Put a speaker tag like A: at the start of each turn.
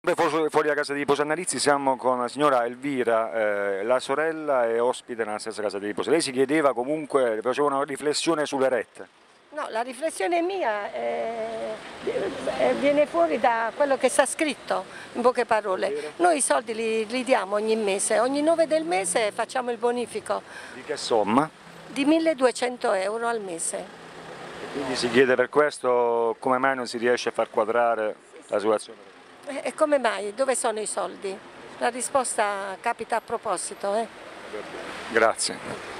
A: Fuori da casa di Posannalizzi siamo con la signora Elvira, la sorella è ospite nella stessa casa di riposo. Lei si chiedeva comunque, faceva una riflessione sulle rette.
B: No, la riflessione mia viene fuori da quello che sta scritto, in poche parole. Noi i soldi li diamo ogni mese, ogni 9 del mese facciamo il bonifico
A: Di che somma?
B: di 1.200 euro al mese.
A: Quindi si chiede per questo come mai non si riesce a far quadrare la situazione.
B: E come mai? Dove sono i soldi? La risposta capita a proposito.
A: Grazie.